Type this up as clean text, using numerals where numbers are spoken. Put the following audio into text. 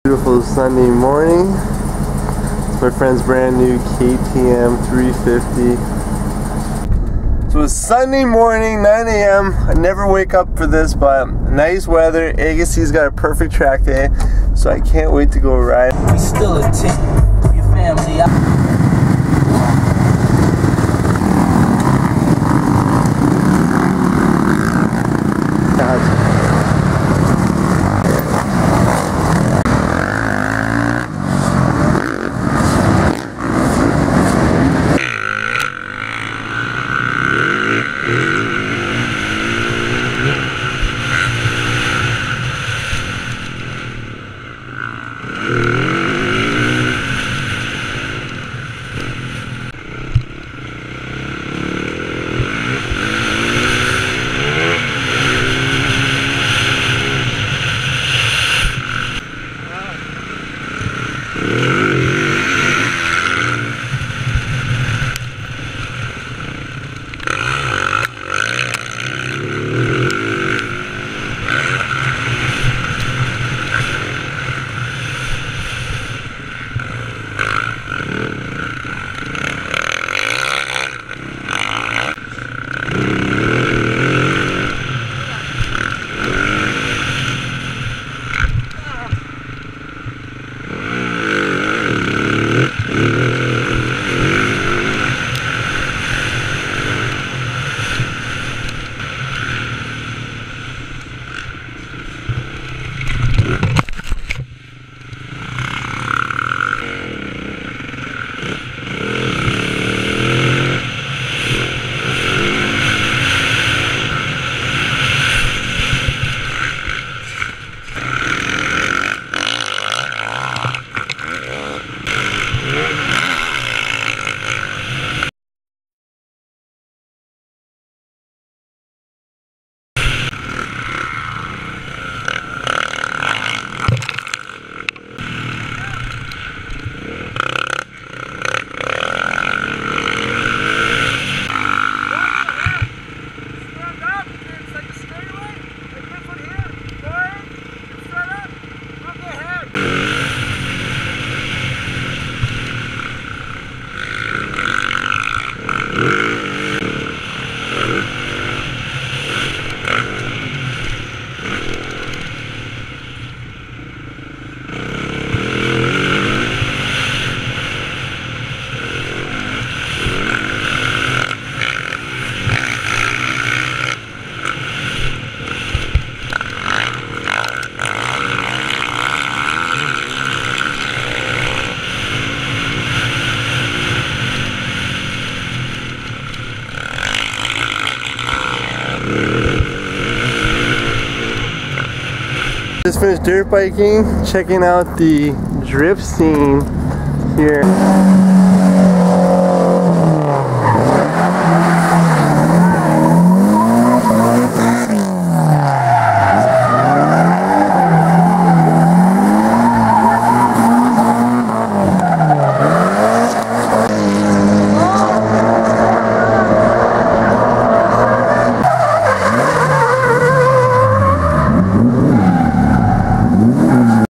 Beautiful Sunday morning. It's my friend's brand new KTM 350. So it's Sunday morning, 9 a.m. I never wake up for this, but nice weather. Agassiz got a perfect track day, so I can't wait to go ride. We still a team. Your family. Just finished dirt biking, checking out the drift scene here.